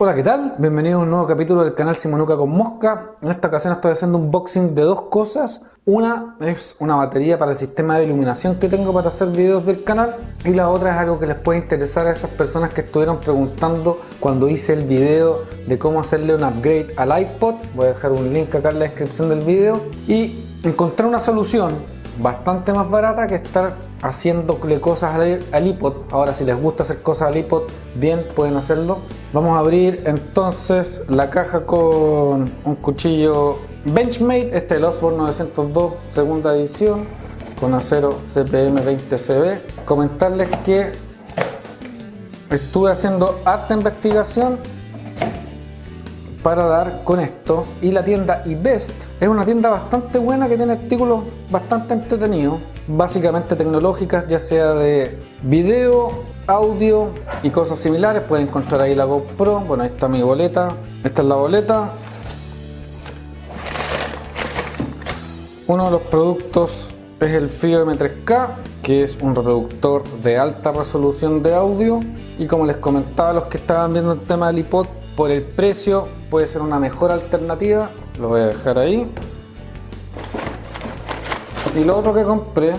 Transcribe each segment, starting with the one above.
Hola, ¿qué tal? Bienvenidos a un nuevo capítulo del canal Simonuca con Mosca. En esta ocasión estoy haciendo un unboxing de dos cosas. Una es una batería para el sistema de iluminación que tengo para hacer videos del canal, y la otra es algo que les puede interesar a esas personas que estuvieron preguntando cuando hice el video de cómo hacerle un upgrade al iPod. Voy a dejar un link acá en la descripción del video, y encontré una solución bastante más barata que estar haciéndole cosas al iPod. Ahora, si les gusta hacer cosas al iPod, bien, pueden hacerlo. Vamos a abrir entonces la caja con un cuchillo Benchmade, este es el Osborne 902 segunda edición con acero CPM 20CB. Comentarles que estuve haciendo harta investigación para dar con esto, y la tienda iBest es una tienda bastante buena que tiene artículos bastante entretenidos, básicamente tecnológicas, ya sea de video, audio y cosas similares. Pueden encontrar ahí la GoPro. Bueno, ahí está mi boleta, esta es la boleta. Uno de los productos es el FIO M3K, que es un reproductor de alta resolución de audio, y como les comentaba a los que estaban viendo el tema del iPod, por el precio puede ser una mejor alternativa. Lo voy a dejar ahí. Y lo otro que compré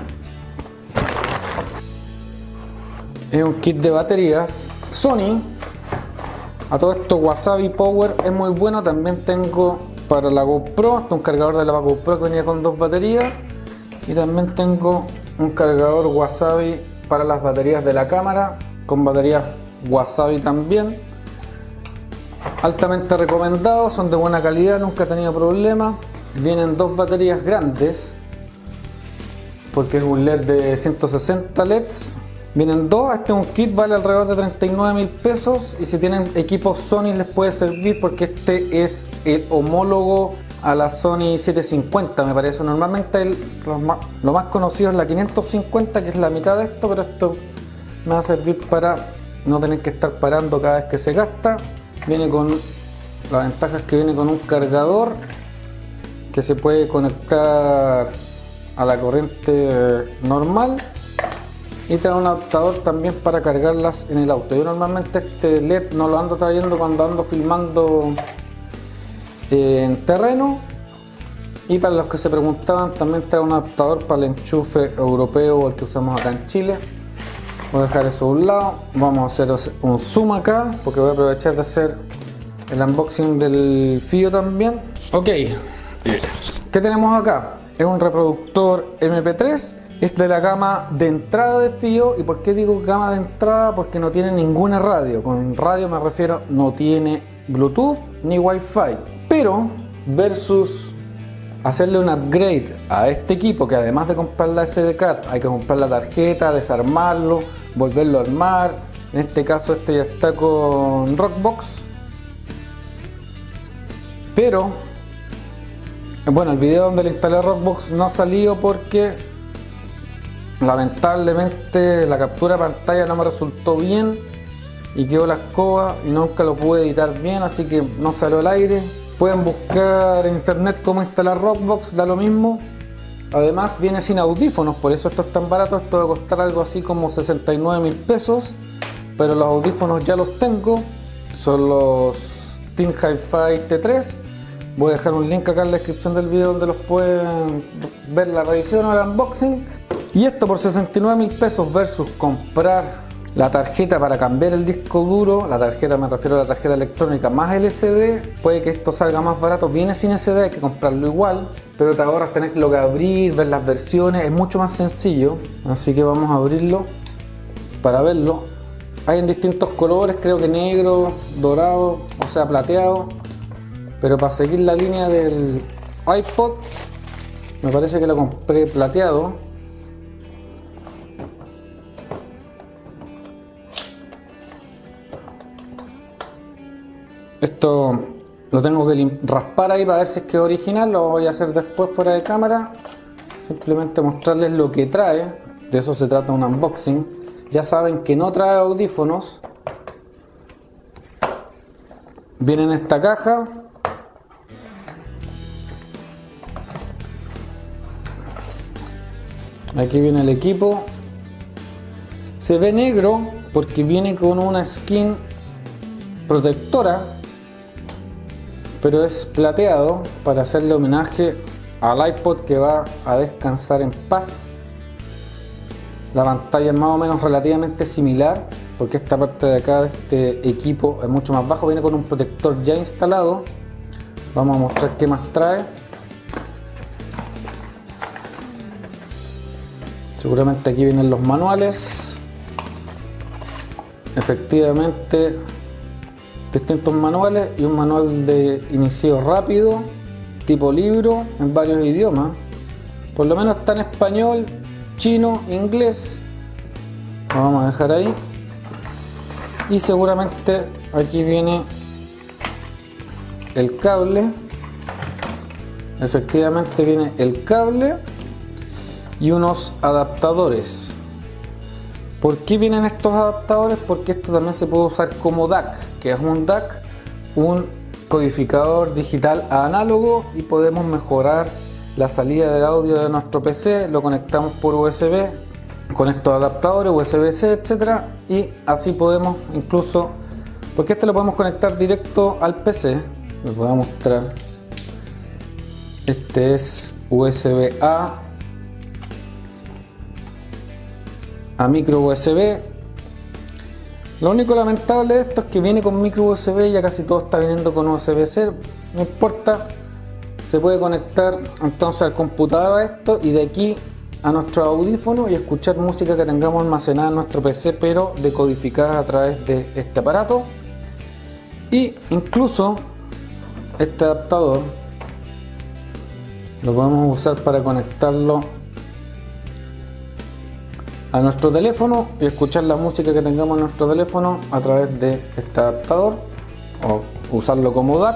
es un kit de baterías Sony. A todo esto, Wasabi Power es muy bueno. También tengo para la GoPro, hasta un cargador de la GoPro que venía con dos baterías, y también tengo un cargador Wasabi para las baterías de la cámara, con baterías Wasabi también. Altamente recomendados, son de buena calidad, nunca he tenido problemas. Vienen dos baterías grandes porque es un LED de 160 LEDs. Vienen dos. Este es un kit, vale alrededor de 39.000 pesos, y si tienen equipos Sony les puede servir porque este es el homólogo a la Sony 750, me parece. Normalmente lo más conocido es la 550, que es la mitad de esto, pero esto me va a servir para no tener que estar parando cada vez que se gasta. Viene con la ventaja, es que viene con un cargador que se puede conectar a la corriente normal, y trae un adaptador también para cargarlas en el auto. Yo normalmente este LED no lo ando trayendo cuando ando filmando en terreno. Y para los que se preguntaban, también trae un adaptador para el enchufe europeo, el que usamos acá en Chile. Voy a dejar eso a un lado. Vamos a hacer un zoom acá porque voy a aprovechar de hacer el unboxing del FIO también. Ok, ¿qué tenemos acá? Es un reproductor MP3. Es de la gama de entrada de FIO. ¿Y por qué digo gama de entrada? Porque no tiene ninguna radio. Con radio me refiero, no tiene Bluetooth ni Wi-Fi. Pero versus hacerle un upgrade a este equipo, que además de comprar la SD card hay que comprar la tarjeta, desarmarlo, volverlo a armar. En este caso este ya está con Rockbox, pero bueno, el video donde le instalé Rockbox no ha salido porque lamentablemente la captura de pantalla no me resultó bien y quedó la escoba y nunca lo pude editar bien, así que no salió al aire. Pueden buscar en internet cómo instalar Rockbox, da lo mismo. Además viene sin audífonos, por eso esto es tan barato. Esto va a costar algo así como 69.000 pesos, pero los audífonos ya los tengo. Son los Team Hi-Fi T3. Voy a dejar un link acá en la descripción del video donde los pueden ver la revisión o el unboxing. Y esto por 69.000 pesos versus comprar la tarjeta para cambiar el disco duro. La tarjeta, me refiero a la tarjeta electrónica más LCD. Puede que esto salga más barato. Viene sin SD, hay que comprarlo igual, pero te ahorras tener que abrir, ver las versiones. Es mucho más sencillo, así que vamos a abrirlo para verlo. Hay en distintos colores, creo que negro, dorado, o sea plateado, pero para seguir la línea del iPod me parece que lo compré plateado. Esto lo tengo que raspar ahí para ver si es que es original. Lo voy a hacer después fuera de cámara. Simplemente mostrarles lo que trae. De eso se trata un unboxing. Ya saben que no trae audífonos. Viene en esta caja. Aquí viene el equipo. Se ve negro porque viene con una skin protectora, pero es plateado para hacerle homenaje al iPod que va a descansar en paz. La pantalla es más o menos relativamente similar, porque esta parte de acá de este equipo es mucho más bajo, viene con un protector ya instalado. Vamos a mostrar qué más trae. Seguramente aquí vienen los manuales. Efectivamente, distintos manuales y un manual de inicio rápido, tipo libro, en varios idiomas. Por lo menos está en español, chino, inglés. Lo vamos a dejar ahí. Y seguramente aquí viene el cable. Efectivamente viene el cable y unos adaptadores. ¿Por qué vienen estos adaptadores? Porque esto también se puede usar como DAC, que es un DAC, un codificador digital a análogo, y podemos mejorar la salida de audio de nuestro PC. Lo conectamos por USB con estos adaptadores, USB-C, etcétera, y así podemos incluso, porque este lo podemos conectar directo al PC. Les voy a mostrar. Este es USB-A a micro USB. Lo único lamentable de esto es que viene con micro USB, ya casi todo está viniendo con USB-C. No importa, se puede conectar entonces al computador a esto y de aquí a nuestro audífono y escuchar música que tengamos almacenada en nuestro PC, pero decodificada a través de este aparato. Y incluso este adaptador lo podemos usar para conectarlo a nuestro teléfono y escuchar la música que tengamos en nuestro teléfono a través de este adaptador, o usarlo como DAC.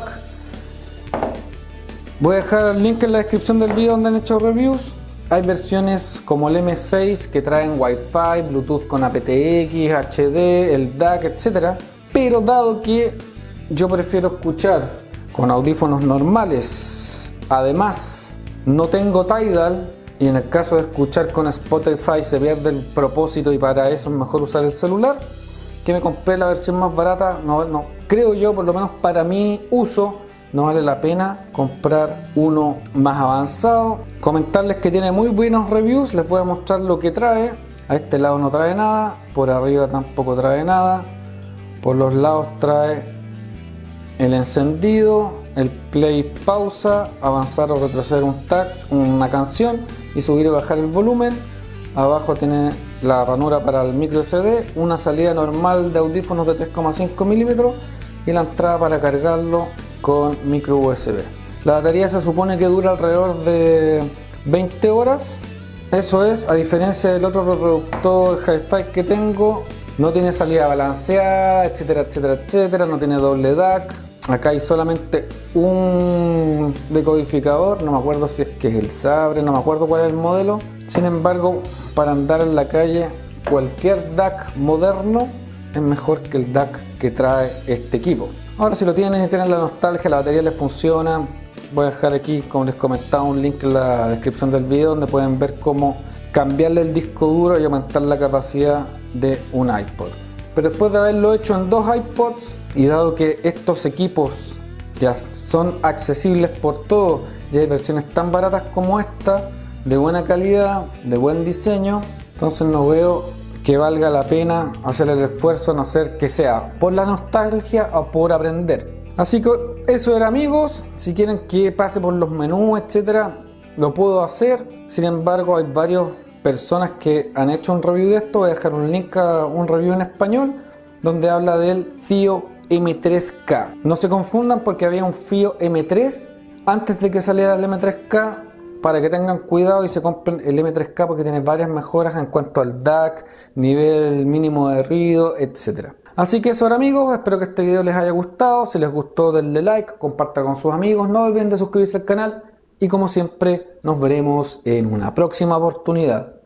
Voy a dejar el link en la descripción del video donde han hecho reviews. Hay versiones como el M6 que traen Wi-Fi, Bluetooth con aptX, HD, el DAC, etc. Pero dado que yo prefiero escuchar con audífonos normales, además no tengo Tidal, y en el caso de escuchar con Spotify se pierde el propósito, y para eso es mejor usar el celular, que me compré la versión más barata. No creo yo, por lo menos para mi uso, no vale la pena comprar uno más avanzado. Comentarles que tiene muy buenos reviews. Les voy a mostrar lo que trae. A este lado no trae nada, por arriba tampoco trae nada, por los lados trae el encendido, el play, pausa, avanzar o retroceder una canción, y subir y bajar el volumen. Abajo tiene la ranura para el micro SD, una salida normal de audífonos de 3,5 milímetros y la entrada para cargarlo con micro USB. La batería se supone que dura alrededor de 20 horas. Eso es, a diferencia del otro reproductor Hi-Fi que tengo, no tiene salida balanceada, etcétera, etcétera, etcétera, no tiene doble DAC. Acá hay solamente un decodificador, no me acuerdo si es que es el Sabre, no me acuerdo cuál es el modelo. Sin embargo, para andar en la calle, cualquier DAC moderno es mejor que el DAC que trae este equipo. Ahora, si lo tienen y tienen la nostalgia, la batería les funciona, voy a dejar aquí, como les comentaba, un link en la descripción del video donde pueden ver cómo cambiarle el disco duro y aumentar la capacidad de un iPod. Pero después de haberlo hecho en dos iPods, y dado que estos equipos ya son accesibles por todo y hay versiones tan baratas como esta, de buena calidad, de buen diseño, entonces no veo que valga la pena hacer el esfuerzo, a no ser que sea por la nostalgia o por aprender. Así que eso era, amigos. Si quieren que pase por los menús, etcétera, lo puedo hacer. Sin embargo, hay varias personas que han hecho un review de esto. Voy a dejar un link a un review en español donde habla del FiiO M3K. No se confundan, porque había un FiiO M3 antes de que saliera el M3K, para que tengan cuidado y se compren el M3K, porque tiene varias mejoras en cuanto al DAC, nivel mínimo de ruido, etc. Así que eso era, amigos, espero que este video les haya gustado. Si les gustó, denle like, compartan con sus amigos, no olviden de suscribirse al canal y, como siempre, nos veremos en una próxima oportunidad.